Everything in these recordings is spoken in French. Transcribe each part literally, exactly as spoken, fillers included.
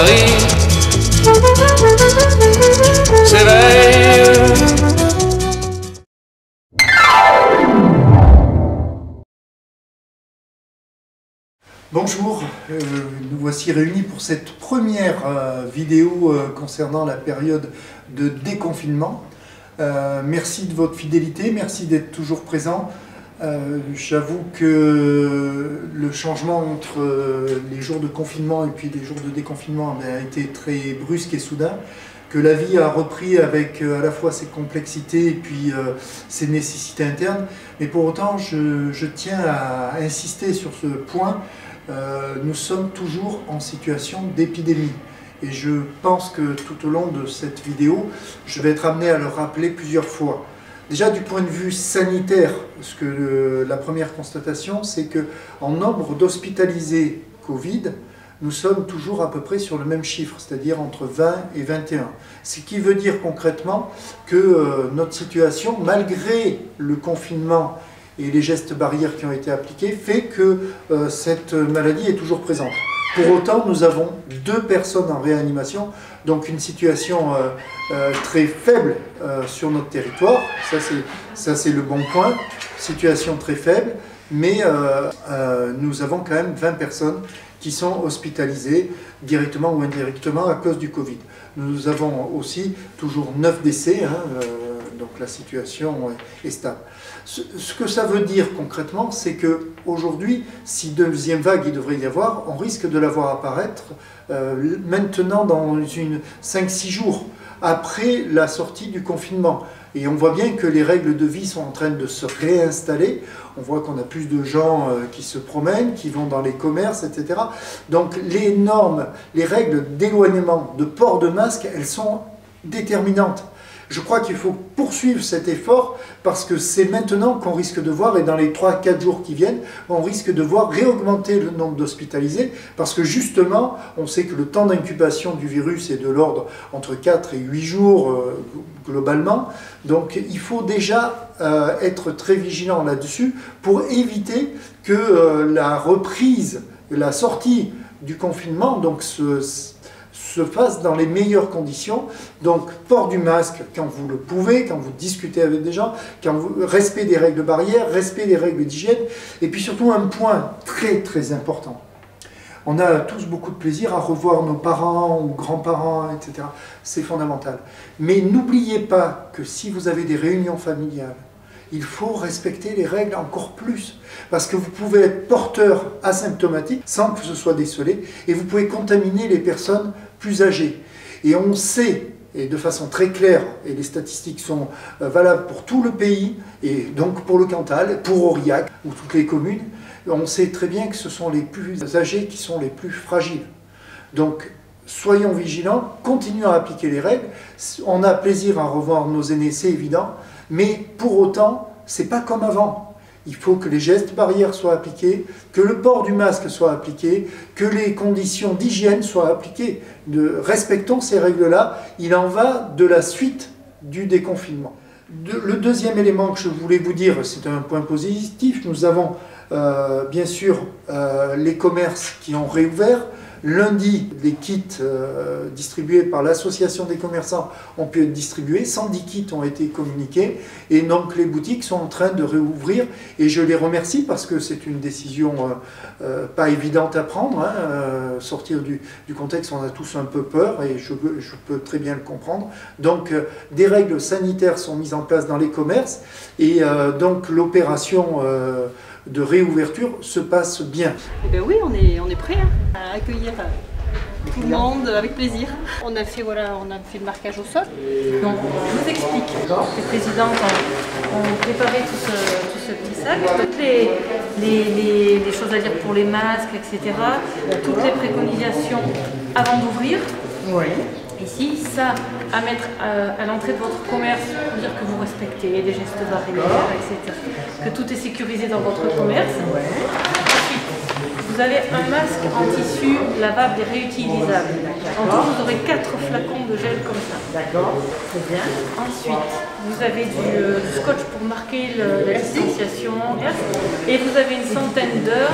Paris s'éveille. Bonjour, euh, nous voici réunis pour cette première euh, vidéo euh, concernant la période de déconfinement. Euh, merci de votre fidélité, merci d'être toujours présent. Euh, J'avoue que le changement entre euh, les jours de confinement et puis les jours de déconfinement a été très brusque et soudain, que la vie a repris avec euh, à la fois ses complexités et puis euh, ses nécessités internes. Mais pour autant, je, je tiens à insister sur ce point. Euh, nous sommes toujours en situation d'épidémie. Et je pense que tout au long de cette vidéo, je vais être amené à le rappeler plusieurs fois. Déjà du point de vue sanitaire, parce que le, la première constatation, c'est qu'en nombre d'hospitalisés Covid, nous sommes toujours à peu près sur le même chiffre, c'est-à-dire entre vingt et vingt et un. Ce qui veut dire concrètement que euh, notre situation, malgré le confinement et les gestes barrières qui ont été appliqués, fait que euh, cette maladie est toujours présente. Pour autant, nous avons deux personnes en réanimation, donc une situation euh, euh, très faible euh, sur notre territoire, ça c'est le bon point, situation très faible, mais euh, euh, nous avons quand même vingt personnes qui sont hospitalisées directement ou indirectement à cause du Covid. Nous avons aussi toujours neuf décès, hein, euh, donc la situation est stable. Ce, ce que ça veut dire concrètement, c'est qu'aujourd'hui, si deuxième vague il devrait y avoir, on risque de la voir apparaître euh, maintenant dans une cinq six jours, après la sortie du confinement. Et on voit bien que les règles de vie sont en train de se réinstaller. On voit qu'on a plus de gens euh, qui se promènent, qui vont dans les commerces, et cetera. Donc les normes, les règles d'éloignement, de port de masque, elles sont déterminantes. Je crois qu'il faut poursuivre cet effort parce que c'est maintenant qu'on risque de voir, et dans les trois à quatre jours qui viennent, on risque de voir réaugmenter le nombre d'hospitalisés parce que justement, on sait que le temps d'incubation du virus est de l'ordre entre quatre et huit jours euh, globalement. Donc il faut déjà euh, être très vigilant là-dessus pour éviter que euh, la reprise, la sortie du confinement, donc ce se fasse dans les meilleures conditions. Donc port du masque quand vous le pouvez, quand vous discutez avec des gens, quand vous, respect des règles barrières, respect des règles d'hygiène, et puis surtout un point très très important. On a tous beaucoup de plaisir à revoir nos parents ou grands-parents, et cetera. C'est fondamental. Mais n'oubliez pas que si vous avez des réunions familiales, il faut respecter les règles encore plus, parce que vous pouvez être porteur asymptomatique sans que ce soit décelé, et vous pouvez contaminer les personnes plus âgées. Et on sait, et de façon très claire, et les statistiques sont valables pour tout le pays, et donc pour le Cantal, pour Aurillac, ou toutes les communes, on sait très bien que ce sont les plus âgés qui sont les plus fragiles. Donc, soyons vigilants, continuons à appliquer les règles. On a plaisir à revoir nos aînés, c'est évident, mais pour autant, c'est pas comme avant. Il faut que les gestes barrières soient appliqués, que le port du masque soit appliqué, que les conditions d'hygiène soient appliquées. De, respectons ces règles-là, il en va de la suite du déconfinement. De, le deuxième élément que je voulais vous dire, c'est un point positif, nous avons euh, bien sûr euh, les commerces qui ont réouvert. Lundi, les kits euh, distribués par l'association des commerçants ont pu être distribués, cent dix kits ont été communiqués, et donc les boutiques sont en train de réouvrir, et je les remercie parce que c'est une décision euh, euh, pas évidente à prendre, hein, euh, sortir du, du contexte, on a tous un peu peur, et je, je peux très bien le comprendre. Donc euh, des règles sanitaires sont mises en place dans les commerces, et euh, donc l'opération euh, de réouverture se passe bien. Eh bien oui, on est, on est prêt hein, à accueillir tout le monde avec plaisir. On a fait, voilà, on a fait le marquage au sol. Donc on nous explique. Les présidents ont, ont préparé tout ce, tout ce petit sac. Toutes les, les, les, les choses à dire pour les masques, et cetera. Toutes les préconisations avant d'ouvrir. Oui. Ici, ça à mettre à, à l'entrée de votre commerce pour dire que vous respectez les gestes barrières, et cetera. Que tout est sécurisé dans votre commerce. Ouais. Ensuite, vous avez un masque en tissu lavable et réutilisable. En tout, vous aurez quatre flacons de gel comme ça. D'accord, très bien. Ensuite, vous avez du, euh, du scotch pour marquer le, la distanciation. Et vous avez une centaine d'heures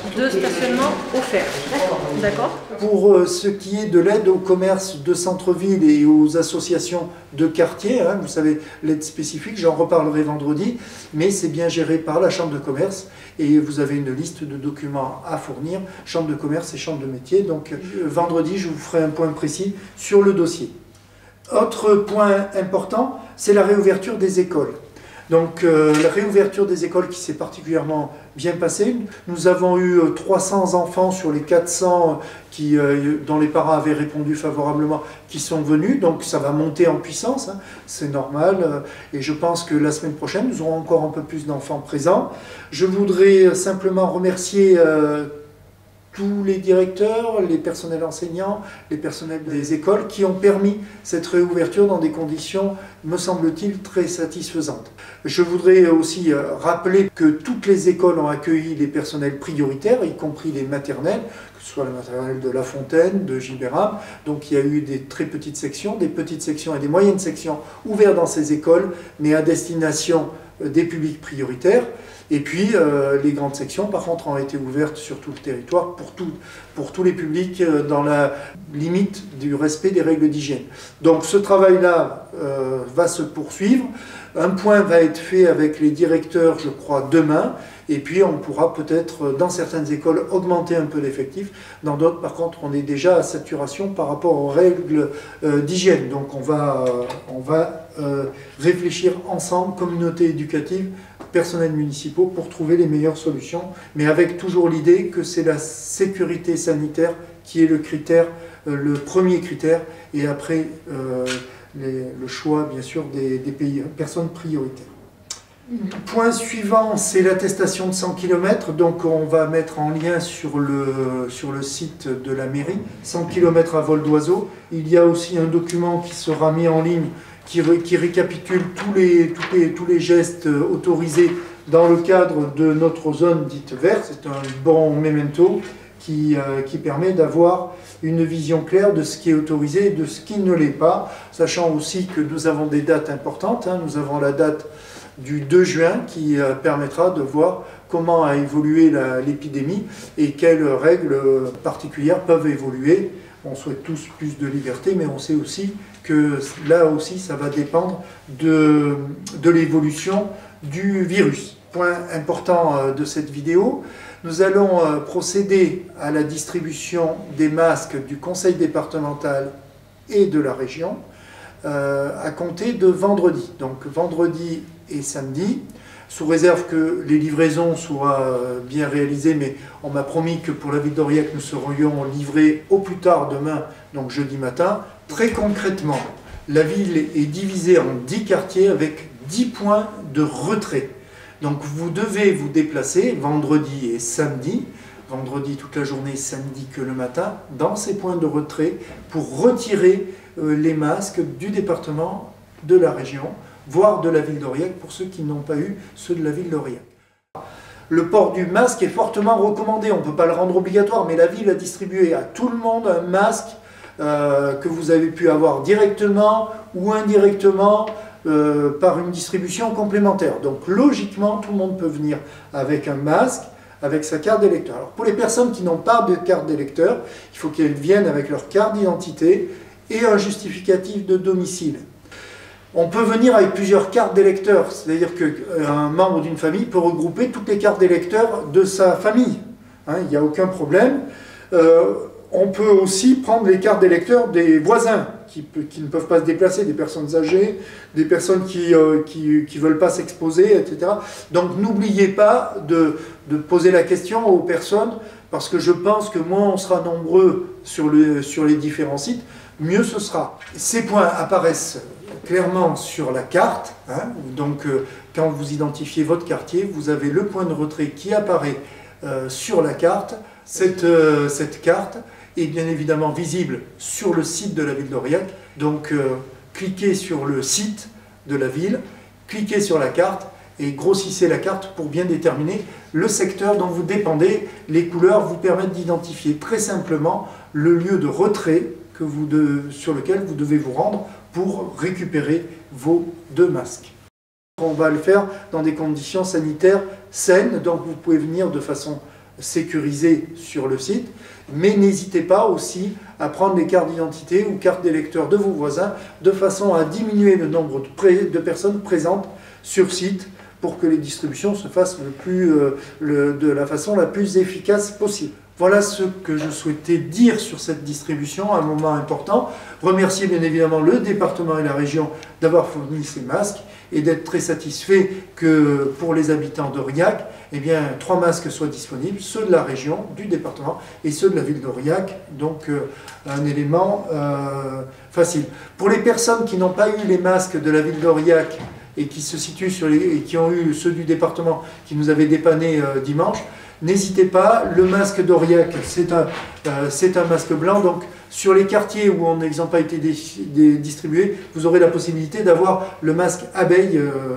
de stationnement offerts. D'accord. Pour euh, ce qui est de l'aide au commerce de centre-ville et aux associations de quartier, hein, vous savez, l'aide spécifique, j'en reparlerai vendredi, mais c'est bien géré par la Chambre de commerce et vous avez une liste de documents à fournir, Chambre de commerce et Chambre de métier. Donc euh, vendredi, je vous ferai un point précis sur le dossier. Autre point important, c'est la réouverture des écoles. Donc euh, la réouverture des écoles qui s'est particulièrement bien passée. Nous avons eu euh, trois cents enfants sur les quatre cents qui, euh, dont les parents avaient répondu favorablement qui sont venus. Donc ça va monter en puissance, hein, c'est normal. Euh, et je pense que la semaine prochaine, nous aurons encore un peu plus d'enfants présents. Je voudrais simplement remercier euh, tous les directeurs, les personnels enseignants, les personnels des écoles qui ont permis cette réouverture dans des conditions, me semble-t-il, très satisfaisantes. Je voudrais aussi rappeler que toutes les écoles ont accueilli les personnels prioritaires, y compris les maternelles, que ce soit la maternelle de La Fontaine, de Gibéram. Donc il y a eu des très petites sections, des petites sections et des moyennes sections ouvertes dans ces écoles, mais à destination des publics prioritaires. Et puis, euh, les grandes sections, par contre, ont été ouvertes sur tout le territoire pour, tout, pour tous les publics euh, dans la limite du respect des règles d'hygiène. Donc, ce travail-là euh, va se poursuivre. Un point va être fait avec les directeurs, je crois, demain. Et puis, on pourra peut-être, dans certaines écoles, augmenter un peu l'effectif. Dans d'autres, par contre, on est déjà à saturation par rapport aux règles euh, d'hygiène. Donc, on va, euh, on va euh, réfléchir ensemble, communauté éducative, personnels municipaux, pour trouver les meilleures solutions, mais avec toujours l'idée que c'est la sécurité sanitaire qui est le critère, euh, le premier critère, et après euh, les, le choix, bien sûr, des, des pays, personnes prioritaires. Point suivant, c'est l'attestation de cent kilomètres, donc on va mettre en lien sur le, sur le site de la mairie, cent kilomètres à vol d'oiseau. Il y a aussi un document qui sera mis en ligne qui, ré, qui récapitule tous les, tous, les, tous les gestes autorisés dans le cadre de notre zone dite verte. C'est un bon memento qui, euh, qui permet d'avoir une vision claire de ce qui est autorisé et de ce qui ne l'est pas, sachant aussi que nous avons des dates importantes, hein. Nous avons la date du deux juin qui euh, permettra de voir comment a évolué l'épidémie et quelles règles particulières peuvent évoluer. On souhaite tous plus de liberté, mais on sait aussi que là aussi ça va dépendre de, de l'évolution du virus. Point important euh, de cette vidéo, nous allons euh, procéder à la distribution des masques du conseil départemental et de la région euh, à compter de vendredi. Donc vendredi et samedi, sous réserve que les livraisons soient bien réalisées, mais on m'a promis que pour la ville d'Aurillac, nous serions livrés au plus tard demain, donc jeudi matin. Très concrètement, la ville est divisée en dix quartiers avec dix points de retrait. Donc vous devez vous déplacer vendredi et samedi, vendredi toute la journée, samedi que le matin, dans ces points de retrait pour retirer les masques du département, de la région, voire de la ville d'Aurillac, pour ceux qui n'ont pas eu ceux de la ville d'Aurillac. Le port du masque est fortement recommandé, on ne peut pas le rendre obligatoire, mais la ville a distribué à tout le monde un masque euh, que vous avez pu avoir directement ou indirectement euh, par une distribution complémentaire. Donc logiquement, tout le monde peut venir avec un masque, avec sa carte d'électeur. Alors pour les personnes qui n'ont pas de carte d'électeur, il faut qu'elles viennent avec leur carte d'identité et un justificatif de domicile. On peut venir avec plusieurs cartes d'électeurs, c'est-à-dire qu'un membre d'une famille peut regrouper toutes les cartes d'électeurs de sa famille. Hein, il n'y a aucun problème. Euh, on peut aussi prendre les cartes d'électeurs des voisins qui, qui ne peuvent pas se déplacer, des personnes âgées, des personnes qui ne euh, qui, qui veulent pas s'exposer, et cetera. Donc n'oubliez pas de, de poser la question aux personnes, parce que je pense que moins on sera nombreux sur, le, sur les différents sites, mieux ce sera. Ces points apparaissent clairement sur la carte, hein, donc euh, quand vous identifiez votre quartier, vous avez le point de retrait qui apparaît euh, sur la carte. Cette, euh, cette carte est bien évidemment visible sur le site de la ville d'Aurillac, donc euh, cliquez sur le site de la ville, cliquez sur la carte et grossissez la carte pour bien déterminer le secteur dont vous dépendez. Les couleurs vous permettent d'identifier très simplement le lieu de retrait que vous de, sur lequel vous devez vous rendre pour récupérer vos deux masques. On va le faire dans des conditions sanitaires saines, donc vous pouvez venir de façon sécurisés sur le site, mais n'hésitez pas aussi à prendre les cartes d'identité ou cartes d'électeurs de vos voisins de façon à diminuer le nombre de, pré de personnes présentes sur site pour que les distributions se fassent le plus, euh, le, de la façon la plus efficace possible. Voilà ce que je souhaitais dire sur cette distribution, un moment important. Remercier bien évidemment le département et la région d'avoir fourni ces masques et d'être très satisfait que pour les habitants d'Aurillac, eh bien, trois masques soient disponibles, ceux de la région, du département et ceux de la ville d'Aurillac, donc euh, un élément euh, facile. Pour les personnes qui n'ont pas eu les masques de la ville d'Aurillac et qui se situent sur les, et qui ont eu ceux du département qui nous avaient dépanné euh, dimanche, n'hésitez pas, le masque d'Aurillac, c'est un, euh, c'est un masque blanc, donc sur les quartiers où on n'a pas été distribué, vous aurez la possibilité d'avoir le masque abeille. Euh.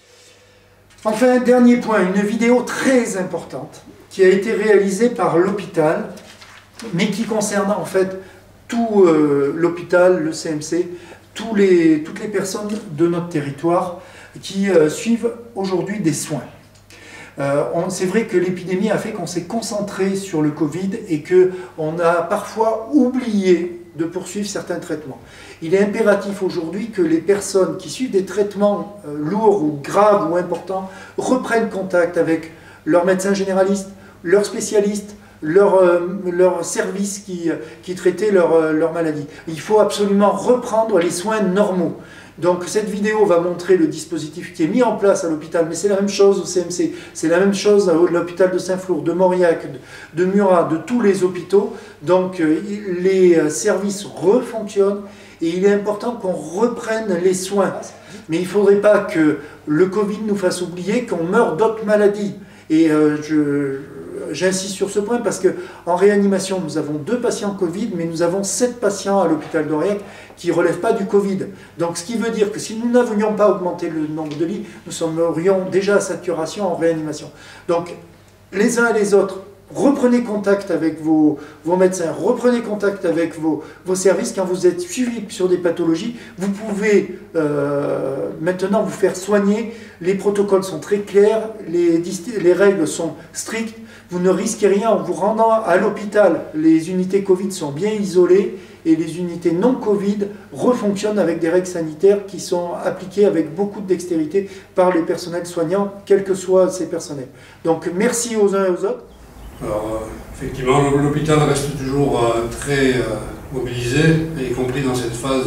Enfin, dernier point, une vidéo très importante qui a été réalisée par l'hôpital, mais qui concerne en fait tout euh, l'hôpital, le C M C, tous les, toutes les personnes de notre territoire qui euh, suivent aujourd'hui des soins. Euh, c'est vrai que l'épidémie a fait qu'on s'est concentré sur le Covid et qu'on a parfois oublié de poursuivre certains traitements. Il est impératif aujourd'hui que les personnes qui suivent des traitements euh, lourds ou graves ou importants reprennent contact avec leur médecin généraliste, leur spécialiste, leur, euh, leur service qui, qui traitait leur, euh, leur maladie. Il faut absolument reprendre les soins normaux. Donc cette vidéo va montrer le dispositif qui est mis en place à l'hôpital, mais c'est la même chose au C M C, c'est la même chose à l'hôpital de Saint-Flour, de Mauriac, de, de Murat, de tous les hôpitaux. Donc euh, les services refonctionnent et il est important qu'on reprenne les soins. Mais il ne faudrait pas que le Covid nous fasse oublier qu'on meurt d'autres maladies. Et euh, je... J'insiste sur ce point parce qu'en réanimation, nous avons deux patients Covid, mais nous avons sept patients à l'hôpital d'Aurillac qui ne relèvent pas du Covid. Donc ce qui veut dire que si nous n'avions pas augmenté le nombre de lits, nous serions déjà à saturation en réanimation. Donc les uns et les autres, reprenez contact avec vos, vos médecins, reprenez contact avec vos, vos services. Quand vous êtes suivi sur des pathologies, vous pouvez euh, maintenant vous faire soigner. Les protocoles sont très clairs, les, les règles sont strictes. Vous ne risquez rien en vous rendant à l'hôpital. Les unités Covid sont bien isolées et les unités non Covid refonctionnent avec des règles sanitaires qui sont appliquées avec beaucoup de dextérité par les personnels soignants, quels que soient ces personnels. Donc merci aux uns et aux autres. Alors, euh, effectivement, l'hôpital reste toujours euh, très euh, mobilisé, y compris dans cette phase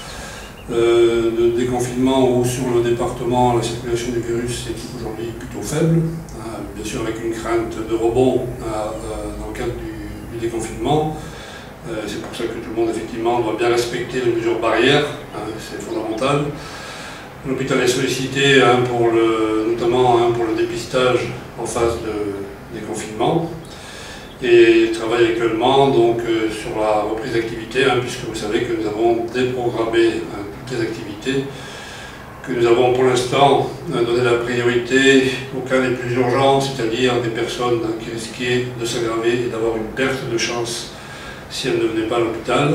euh, de déconfinement où sur le département la circulation du virus est aujourd'hui plutôt faible, hein, bien sûr avec une crainte de rebond euh, euh, dans le cadre du, du déconfinement. Euh, c'est pour ça que tout le monde effectivement doit bien respecter les mesures barrières, hein, c'est fondamental. L'hôpital est sollicité hein, pour le, notamment hein, pour le dépistage en phase de déconfinement. Et il travaille actuellement donc, euh, sur la reprise d'activité, hein, puisque vous savez que nous avons déprogrammé hein, toutes les activités, que nous avons pour l'instant euh, donné la priorité aux cas les plus urgents, c'est-à-dire des personnes hein, qui risquaient de s'aggraver et d'avoir une perte de chance si elles ne venaient pas à l'hôpital.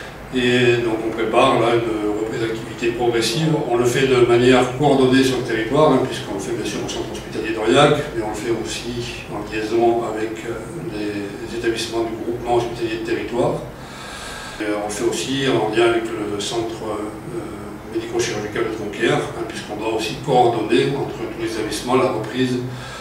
Et donc on prépare là une reprise d'activité progressive. On le fait de manière coordonnée sur le territoire, hein, puisqu'on le fait bien sûr au centre hospitalier d'Aurillac, mais on le fait aussi en liaison avec euh, les, les établissements du groupement hospitalier de territoire. Et on le fait aussi en lien avec le centre euh, médico-chirurgical de Tronquières, hein, puisqu'on doit aussi coordonner entre tous les établissements la reprise,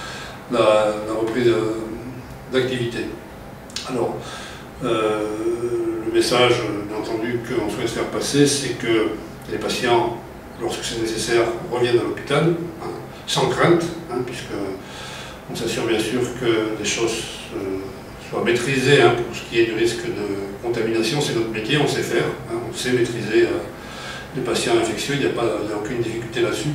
la, la reprise euh, d'activité. Alors, euh, le message, bien entendu, qu'on souhaite faire passer, c'est que les patients, lorsque c'est nécessaire, reviennent à l'hôpital, hein, sans crainte, hein, puisqu'on s'assure bien sûr que les choses euh, soient maîtrisées hein, pour ce qui est du risque de contamination. C'est notre métier, on sait faire, hein, on sait maîtriser euh, les patients infectieux, il n'y a, a aucune difficulté là-dessus.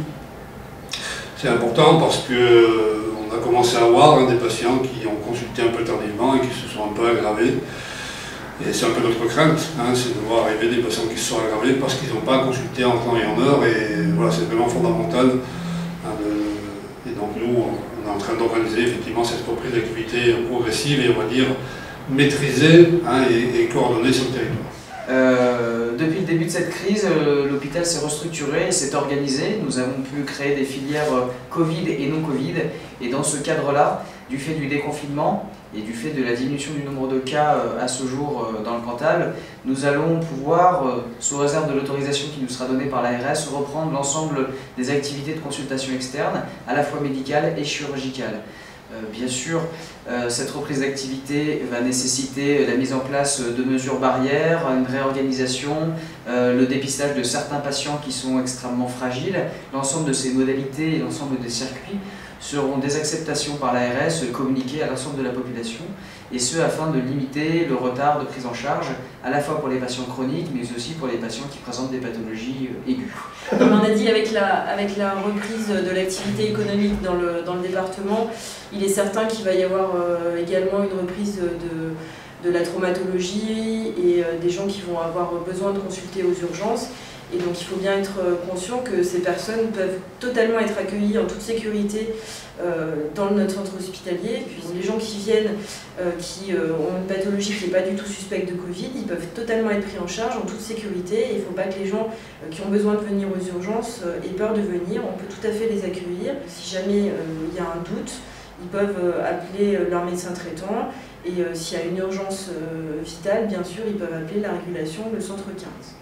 C'est important parce qu'on euh, a commencé à avoir hein, des patients qui ont consulté un peu tardivement et qui se sont un peu aggravés. Et c'est un peu notre crainte, hein, c'est de voir arriver des patients qui se sont aggravés parce qu'ils n'ont pas consulté en temps et en heure. Et voilà, c'est vraiment fondamental. Hein, de... Et donc nous, on est en train d'organiser effectivement cette reprise d'activité progressive et on va dire maîtrisée hein, et, et coordonnée sur le territoire. Euh, depuis le début de cette crise, euh, l'hôpital s'est restructuré et s'est organisé. Nous avons pu créer des filières Covid et non Covid. Et dans ce cadre-là, du fait du déconfinement, et du fait de la diminution du nombre de cas à ce jour dans le Cantal, nous allons pouvoir, sous réserve de l'autorisation qui nous sera donnée par l'A R S, reprendre l'ensemble des activités de consultation externe, à la fois médicales et chirurgicales. Bien sûr, cette reprise d'activité va nécessiter la mise en place de mesures barrières, une réorganisation, le dépistage de certains patients qui sont extrêmement fragiles. L'ensemble de ces modalités et l'ensemble des circuits seront des acceptations par l'A R S communiquées à l'ensemble de la population, et ce afin de limiter le retard de prise en charge, à la fois pour les patients chroniques, mais aussi pour les patients qui présentent des pathologies aiguës. Comme on a dit, avec la, avec la reprise de l'activité économique dans le, dans le département, il est certain qu'il va y avoir euh, également une reprise de, de la traumatologie et euh, des gens qui vont avoir besoin de consulter aux urgences. Et donc il faut bien être conscient que ces personnes peuvent totalement être accueillies en toute sécurité euh, dans notre centre hospitalier. Puis les gens qui viennent, euh, qui euh, ont une pathologie qui n'est pas du tout suspecte de Covid, ils peuvent totalement être pris en charge en toute sécurité. Et il ne faut pas que les gens euh, qui ont besoin de venir aux urgences euh, aient peur de venir. On peut tout à fait les accueillir. Si jamais euh, il y a un doute, ils peuvent euh, appeler euh, leur médecin traitant. Et euh, s'il y a une urgence euh, vitale, bien sûr, ils peuvent appeler la régulation, le centre quinze.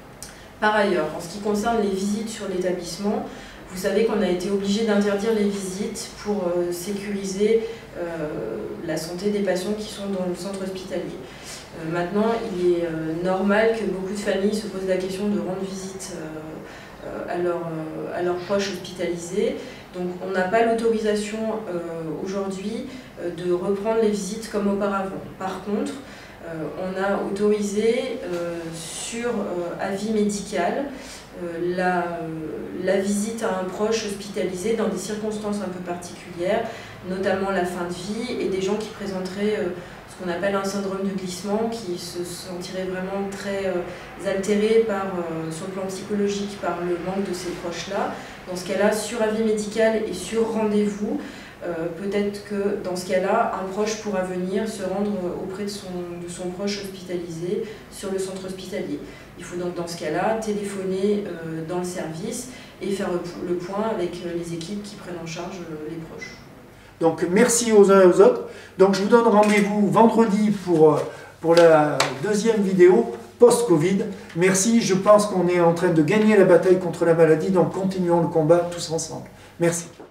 Par ailleurs, en ce qui concerne les visites sur l'établissement, vous savez qu'on a été obligé d'interdire les visites pour euh, sécuriser euh, la santé des patients qui sont dans le centre hospitalier. Euh, maintenant, il est euh, normal que beaucoup de familles se posent la question de rendre visite euh, euh, à, leur, euh, à leurs proches hospitalisés. Donc on n'a pas l'autorisation euh, aujourd'hui euh, de reprendre les visites comme auparavant. Par contre, Euh, on a autorisé euh, sur euh, avis médical euh, la, euh, la visite à un proche hospitalisé dans des circonstances un peu particulières, notamment la fin de vie et des gens qui présenteraient euh, ce qu'on appelle un syndrome de glissement, qui se sentiraient vraiment très euh, altérés par, euh, sur le plan psychologique par le manque de ces proches-là. Dans ce cas-là, sur avis médical et sur rendez-vous, Euh, peut-être que dans ce cas-là, un proche pourra venir se rendre auprès de son, de son proche hospitalisé sur le centre hospitalier. Il faut donc dans ce cas-là téléphoner euh, dans le service et faire le point avec les équipes qui prennent en charge euh, les proches. Donc merci aux uns et aux autres. Donc je vous donne rendez-vous vendredi pour, pour la deuxième vidéo post-Covid. Merci, je pense qu'on est en train de gagner la bataille contre la maladie, donc continuons le combat tous ensemble. Merci.